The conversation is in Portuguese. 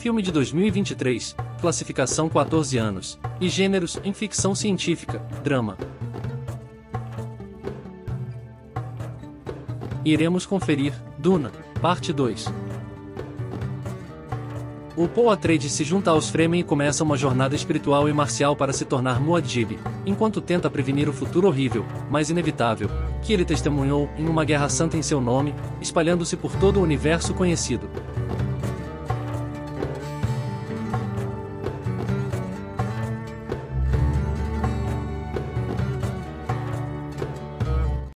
Filme de 2023, classificação 14 anos, e gêneros em ficção científica, drama. Iremos conferir Duna, parte 2. O Paul Atreides se junta aos Fremen e começa uma jornada espiritual e marcial para se tornar Muad'Dib, enquanto tenta prevenir o futuro horrível, mas inevitável, que ele testemunhou em uma guerra santa em seu nome, espalhando-se por todo o universo conhecido.